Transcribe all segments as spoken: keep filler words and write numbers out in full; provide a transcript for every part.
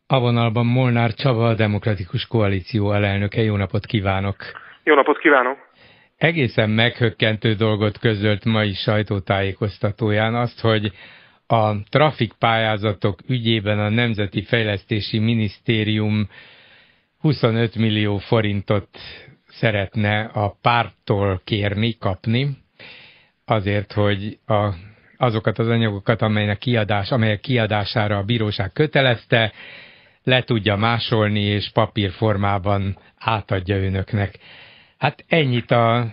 A vonalban Molnár Csaba, a Demokratikus Koalíció alelnöke. Jó napot kívánok! Jó napot kívánok! Egészen meghökkentő dolgot közölt mai sajtótájékoztatóján, azt, hogy a trafikpályázatok ügyében a Nemzeti Fejlesztési Minisztérium huszonöt millió forintot szeretne a párttól kérni, kapni, azért, hogy a, azokat az anyagokat, amelynek kiadás, amelyek kiadására a bíróság kötelezte, le tudja másolni, és papírformában átadja önöknek. Hát ennyit a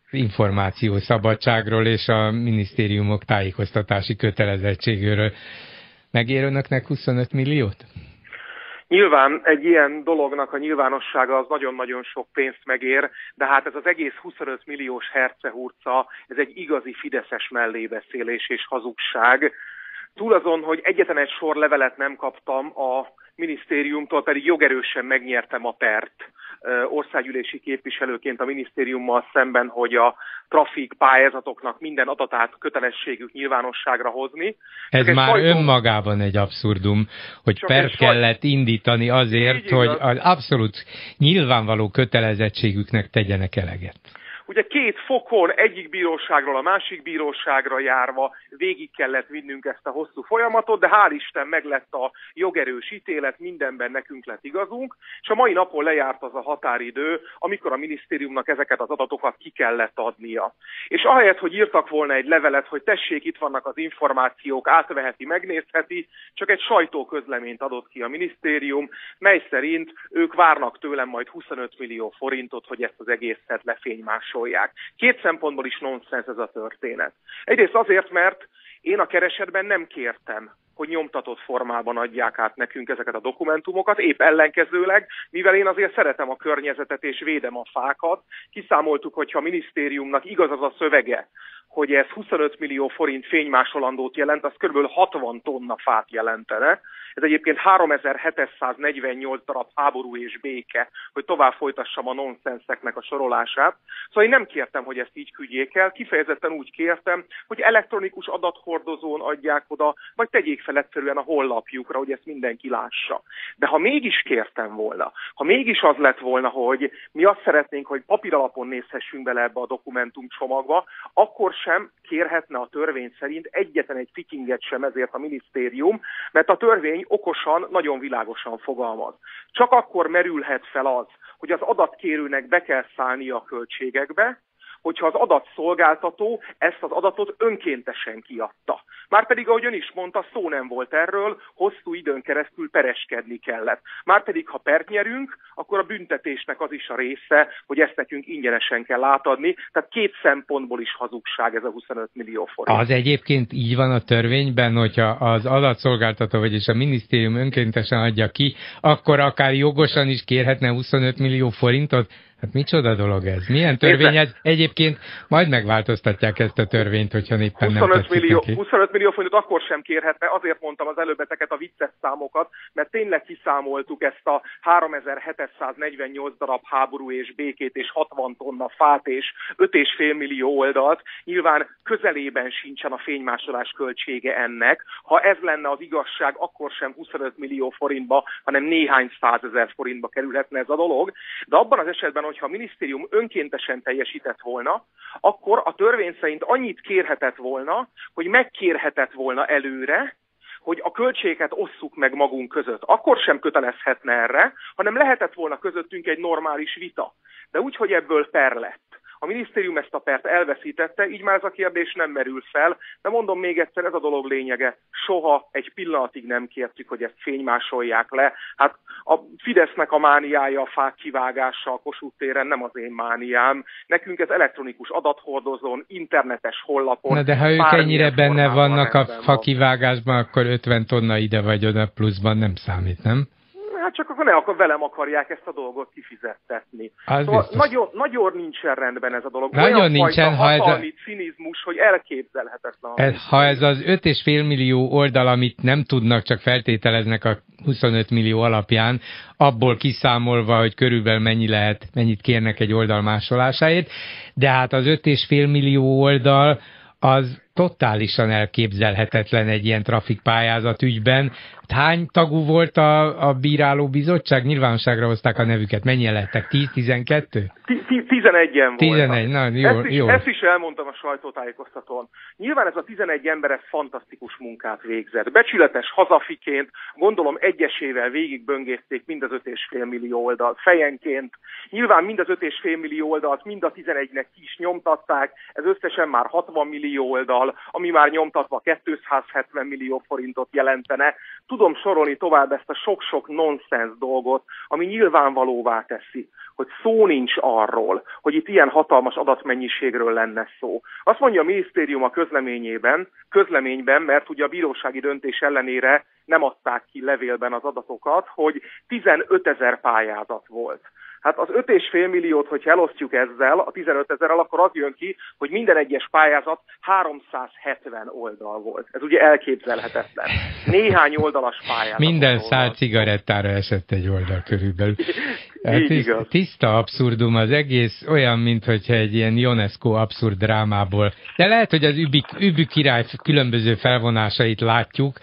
információszabadságról és a minisztériumok tájékoztatási kötelezettségéről. Megér önöknek huszonöt milliót? Nyilván egy ilyen dolognak a nyilvánossága az nagyon-nagyon sok pénzt megér, de hát ez az egész huszonöt milliós hercehurca, ez egy igazi fideszes mellébeszélés és hazugság. Túl azon, hogy egyetlen egy sor levelet nem kaptam a minisztériumtól, pedig jogerősen megnyertem a pert országgyűlési képviselőként a minisztériummal szemben, hogy a trafik pályázatoknak minden adatát kötelességük nyilvánosságra hozni. Ez már sajtó... önmagában egy abszurdum, hogy Csak pert saj... kellett indítani azért, hogy az abszolút nyilvánvaló kötelezettségüknek tegyenek eleget. Ugye két fokon, egyik bíróságról a másik bíróságra járva végig kellett vinnünk ezt a hosszú folyamatot, de hál' Isten meglett a jogerős ítélet, mindenben nekünk lett igazunk, és a mai napon lejárt az a határidő, amikor a minisztériumnak ezeket az adatokat ki kellett adnia. És ahelyett, hogy írtak volna egy levelet, hogy tessék, itt vannak az információk, átveheti, megnézheti, csak egy sajtóközleményt adott ki a minisztérium, mely szerint ők várnak tőlem majd huszonöt millió forintot, hogy ezt az egészet lefénymásolják. Két szempontból is nonsens ez a történet. Egyrészt azért, mert én a keresetben nem kértem, hogy nyomtatott formában adják át nekünk ezeket a dokumentumokat, épp ellenkezőleg, mivel én azért szeretem a környezetet és védem a fákat, kiszámoltuk, hogyha a minisztériumnak igaz az a szövege, hogy ez huszonöt millió forint fénymásolandót jelent, az kb. hatvan tonna fát jelentene. Ez egyébként háromezer-hétszáznegyvennyolc darab háború és béke, hogy tovább folytassam a nonszenszeknek a sorolását. Szóval én nem kértem, hogy ezt így küldjék el, kifejezetten úgy kértem, hogy elektronikus adathordozón adják oda, vagy tegyék fel egyszerűen a honlapjukra, hogy ezt mindenki lássa. De ha mégis kértem volna, ha mégis az lett volna, hogy mi azt szeretnénk, hogy papíralapon nézhessünk bele ebbe a dokumentumcsomagba, akkor sem kérhetne a törvény szerint egyetlen egy fikinget sem ezért a minisztérium, mert a törvény okosan, nagyon világosan fogalmaz. Csak akkor merülhet fel az, hogy az adatkérőnek be kell szállnia a költségekbe, hogyha az adatszolgáltató ezt az adatot önkéntesen kiadta. Márpedig, ahogy ön is mondta, szó nem volt erről, hosszú időn keresztül pereskedni kellett. Márpedig, ha pert nyerünk, akkor a büntetésnek az is a része, hogy ezt nekünk ingyenesen kell átadni. Tehát két szempontból is hazugság ez a huszonöt millió forint. Az egyébként így van a törvényben, hogyha az adatszolgáltató, vagyis a minisztérium önkéntesen adja ki, akkor akár jogosan is kérhetne huszonöt millió forintot? Hát micsoda dolog ez? Milyen törvény ez? Egyébként majd megváltoztatják ezt a törvényt, hogyha éppen nem tetszik neki. huszonöt millió forintot akkor sem kérhetne, azért mondtam az előbb ezeket a vicces számokat, mert tényleg kiszámoltuk ezt a háromezer-hétszáznegyvennyolc darab háború és békét és hatvan tonna fát és öt és fél millió oldalt. Nyilván közelében sincsen a fénymásolás költsége ennek. Ha ez lenne az igazság, akkor sem huszonöt millió forintba, hanem néhány százezer forintba kerülhetne ez a dolog. De abban az esetben, hogyha a minisztérium önkéntesen teljesített volna, akkor a törvény szerint annyit kérhetett volna, hogy megkérhetett volna előre, hogy a költségeket osszuk meg magunk között. Akkor sem kötelezhetne erre, hanem lehetett volna közöttünk egy normális vita. De úgy, hogy ebből per lett. A minisztérium ezt a pert elveszítette, így már ez a kérdés nem merül fel, de mondom még egyszer, ez a dolog lényege. Soha egy pillanatig nem kértük, hogy ezt fénymásolják le. Hát a Fidesznek a mániája a fák kivágása a Kossuth téren nem az én mániám. Nekünk ez elektronikus adathordozón, internetes honlapon. Na de ha ők ennyire benne vannak a fakivágásban, akkor ötven tonna ide vagy oda pluszban nem számít, nem? Hát csak akkor ne, akkor velem akarják ezt a dolgot kifizettetni. Szóval nagyon, nagyon nincsen rendben ez a dolog. Nagyon olyan nincsen, ha ez a cinizmus, hogy elképzelhetetlen. Ez, ha ez az öt és fél millió oldal, amit nem tudnak, csak feltételeznek a huszonöt millió alapján, abból kiszámolva, hogy körülbelül mennyi lehet, mennyit kérnek egy oldal másolásáért, de hát az öt és fél millió oldal az totálisan elképzelhetetlen egy ilyen trafikpályázat ügyben. Hány tagú volt a, a bírálóbizottság? Nyilvánosságra hozták a nevüket. Mennyien lettek? tíz, tizenkettő? tizenegyen voltak. tizenegy, na jó, ezt, is, jó. ezt is elmondtam a sajtótájékoztatón. Nyilván ez a tizenegy ember ez fantasztikus munkát végzett. Becsületes hazafiként, gondolom egyesével végigböngészték mind az öt és fél millió oldalt fejenként. Nyilván mind az öt és fél millió oldalt mind a tizenegynek ki is nyomtatták, ez összesen már hatvan millió oldal, ami már nyomtatva kétszázhetven millió forintot jelentene. Tudom sorolni tovább ezt a sok-sok nonsens dolgot, ami nyilvánvalóvá teszi, hogy szó nincs arról, hogy itt ilyen hatalmas adatmennyiségről lenne szó. Azt mondja a minisztérium a közleményében, közleményben, mert ugye a bírósági döntés ellenére nem adták ki levélben az adatokat, hogy tizenötezer pályázat volt. Hát az öt és fél milliót, hogyha elosztjuk ezzel, a tizenöt ezerrel, akkor az jön ki, hogy minden egyes pályázat háromszázhetven oldal volt. Ez ugye elképzelhetetlen. Néhány oldalas pályázat. Minden szál cigarettára esett egy oldal körülbelül. Hát tiszta abszurdum az egész, olyan, mintha egy ilyen Ionesco abszurd drámából. De lehet, hogy az Übi, Übi király különböző felvonásait látjuk,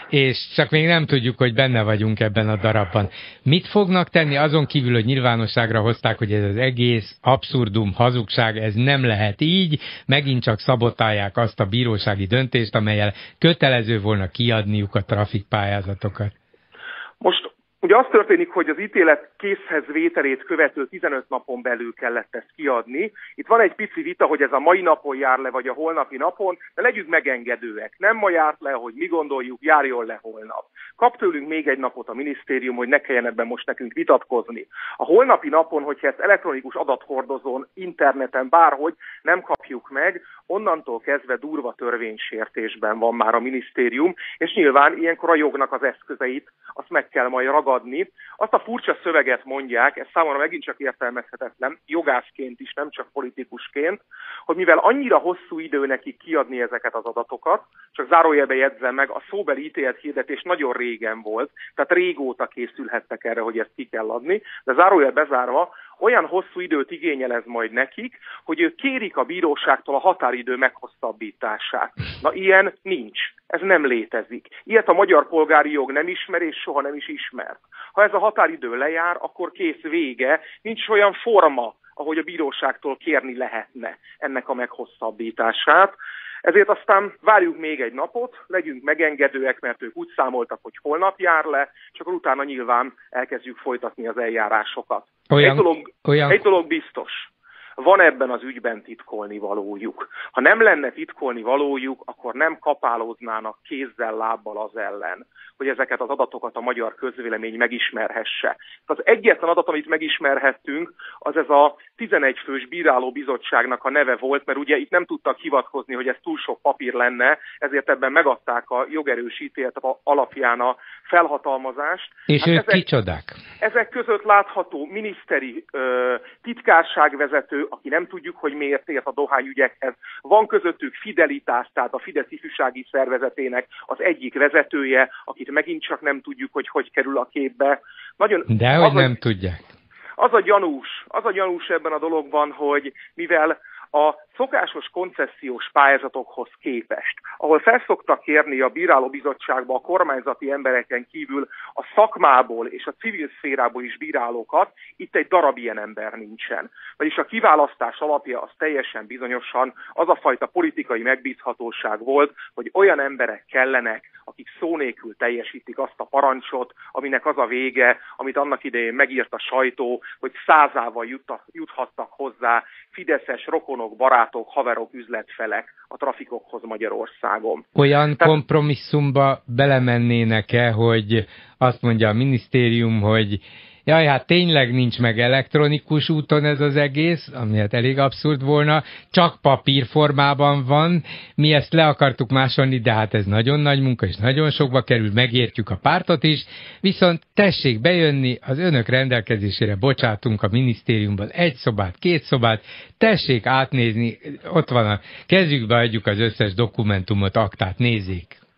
és csak még nem tudjuk, hogy benne vagyunk ebben a darabban. Mit fognak tenni azon kívül, hogy nyilvánosságra hozták, hogy ez az egész abszurdum, hazugság, ez nem lehet így, megint csak szabotálják azt a bírósági döntést, amellyel kötelező volna kiadniuk a trafikpályázatokat? Most ugye az történik, hogy az ítélet készhez vételét követő tizenöt napon belül kellett ezt kiadni. Itt van egy pici vita, hogy ez a mai napon jár le, vagy a holnapi napon, de legyünk megengedőek. Nem ma járt le, hogy mi gondoljuk, járjon le holnap. Kap tőlünk még egy napot a minisztérium, hogy ne kelljen ebben most nekünk vitatkozni. A holnapi napon, hogyha ezt elektronikus adathordozón, interneten, bárhogy nem kapjuk meg, onnantól kezdve durva törvénysértésben van már a minisztérium, és nyilván ilyenkor a jognak az eszközeit azt meg kell majd ragadni. Azt a furcsa szöveget mondják, ez számomra megint csak értelmezhetetlen, jogászként is, nem csak politikusként, hogy mivel annyira hosszú idő nekik kiadni ezeket az adatokat, csak zárójelbe jegyzem meg, a szóbeli ítélet-hirdetés nagyon régen volt, tehát régóta készülhettek erre, hogy ezt ki kell adni, de zárójel bezárva, olyan hosszú időt igényel ez majd nekik, hogy ők kérik a bíróságtól a határidő meghosszabbítását. Na, ilyen nincs. Ez nem létezik. Ilyet a magyar polgári jog nem ismer, és soha nem is ismert. Ha ez a határidő lejár, akkor kész, vége. Nincs olyan forma, ahogy a bíróságtól kérni lehetne ennek a meghosszabbítását. Ezért aztán várjuk még egy napot, legyünk megengedőek, mert ők úgy számoltak, hogy holnap jár le, és akkor utána nyilván elkezdjük folytatni az eljárásokat. Olyan, egy, dolog, olyan... egy dolog biztos. Van ebben az ügyben titkolni valójuk. Ha nem lenne titkolni valójuk, akkor nem kapálóznának kézzel, lábbal az ellen, hogy ezeket az adatokat a magyar közvélemény megismerhesse. Az egyetlen adat, amit megismerhettünk, az ez a tizenegy fős bírálóbizottságnak a neve volt, mert ugye itt nem tudtak hivatkozni, hogy ez túl sok papír lenne, ezért ebben megadták a jogerős ítélet alapján a felhatalmazást. És hát ők ezek, kicsodák? Ezek között látható miniszteri ö, titkárságvezető, aki nem tudjuk, hogy miért ért a dohányügyekhez. Van közöttük Fidelitás, tehát a Fidesz ifjúsági szervezetének az egyik vezetője, akit megint csak nem tudjuk, hogy hogy kerül a képbe. Nagyon, Dehogy az nem a, tudják. Az a gyanús, az a gyanús ebben a dologban, hogy mivel a szokásos koncesziós pályázatokhoz képest, ahol felszoktak kérni a bírálóbizottságba a kormányzati embereken kívül a szakmából és a civil szférából is bírálókat, itt egy darab ilyen ember nincsen. Vagyis a kiválasztás alapja az teljesen bizonyosan az a fajta politikai megbízhatóság volt, hogy olyan emberek kellenek, akik szó nélkül teljesítik azt a parancsot, aminek az a vége, amit annak idején megírt a sajtó, hogy százával juthattak hozzá fideszes rokonok, barátok, haverok, üzletfelek a trafikokhoz Magyarországon. Olyan Tehát... kompromisszumba belemennének-e, hogy azt mondja a minisztérium, hogy jaj, hát tényleg nincs meg elektronikus úton ez az egész, ami hát elég abszurd volna, csak papírformában van, mi ezt le akartuk másolni, de hát ez nagyon nagy munka, és nagyon sokba kerül, megértjük a pártot is, viszont tessék bejönni, az önök rendelkezésére bocsátunk a minisztériumban egy szobát, két szobát, tessék átnézni, ott van a kezükbe adjuk az összes dokumentumot, aktát, nézzék.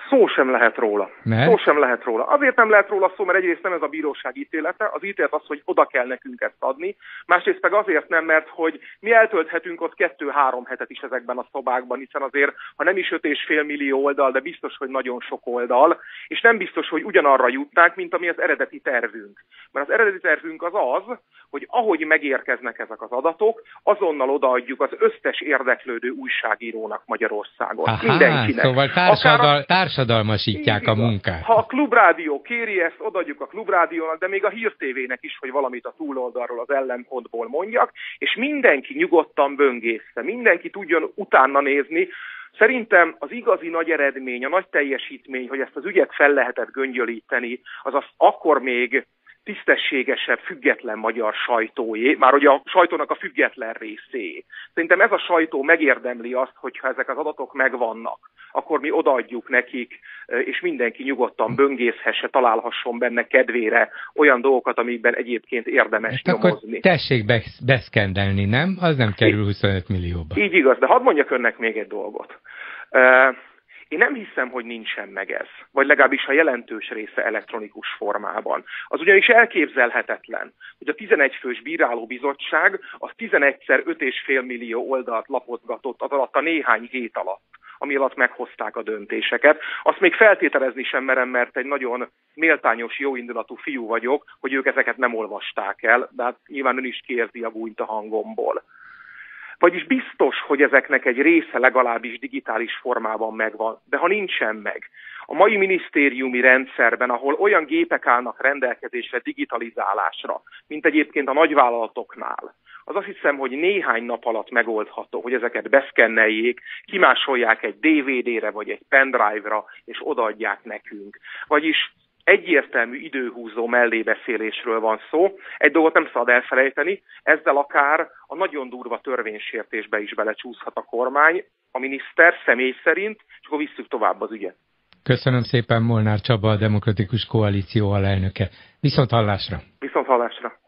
Szó sem lehet róla. Mert? Szó sem lehet róla. Azért nem lehet róla szó, mert egyrészt nem ez a bíróság ítélete, az ítélet az, hogy oda kell nekünk ezt adni, másrészt meg azért nem, mert hogy mi eltölthetünk ott kettő-három hetet is ezekben a szobákban, hiszen azért, ha nem is öt és fél millió oldal, de biztos, hogy nagyon sok oldal, és nem biztos, hogy ugyanarra jutnánk, mint ami az eredeti tervünk. Mert az eredeti tervünk az az, hogy ahogy megérkeznek ezek az adatok, azonnal odaadjuk az összes érdeklődő újságírónak Magyarországon. Aha, mindenkinek. Szóval társadal, társadalmasítják a munkát. Ha a Klubrádió kéri ezt, odaadjuk a Klubrádiónak, de még a Hír té vének is, hogy valamit a túloldalról, az ellenpontból mondjak, és mindenki nyugodtan böngészte, mindenki tudjon utána nézni. Szerintem az igazi nagy eredmény, a nagy teljesítmény, hogy ezt az ügyet fel lehetett göngyölíteni, az az akkor még tisztességesebb, független magyar sajtóé, már ugye a sajtónak a független részé. Szerintem ez a sajtó megérdemli azt, hogyha ezek az adatok megvannak, akkor mi odaadjuk nekik, és mindenki nyugodtan böngészhesse, találhasson benne kedvére olyan dolgokat, amikben egyébként érdemes hát nyomozni. Akkor tessék beszkendelni, nem? Az nem kerül huszonöt millióba. Így igaz, de hadd mondjak önnek még egy dolgot. Én nem hiszem, hogy nincsen meg ez, vagy legalábbis a jelentős része elektronikus formában. Az ugyanis elképzelhetetlen, hogy a tizenegy fős bírálóbizottság az tizenegyszer öt és fél millió oldalt lapozgatott az alatt a néhány hét alatt, ami alatt meghozták a döntéseket. Azt még feltételezni sem merem, mert egy nagyon méltányos, jóindulatú fiú vagyok, hogy ők ezeket nem olvasták el, de hát nyilván ön is kérzi a gúnyt a hangomból. Vagyis biztos, hogy ezeknek egy része legalábbis digitális formában megvan, de ha nincsen meg, a mai minisztériumi rendszerben, ahol olyan gépek állnak rendelkezésre digitalizálásra, mint egyébként a nagyvállalatoknál, az azt hiszem, hogy néhány nap alatt megoldható, hogy ezeket beszkenneljék, kimásolják egy dé vé dére vagy egy pendrive-ra, és odaadják nekünk. Vagyis egyértelmű időhúzó mellébeszélésről van szó. Egy dolgot nem szabad elfelejteni, ezzel akár a nagyon durva törvénysértésbe is belecsúszhat a kormány, a miniszter személy szerint, és akkor visszük tovább az ügyet. Köszönöm szépen, Molnár Csaba, a Demokratikus Koalíció alelnöke. Viszont hallásra! Viszont hallásra!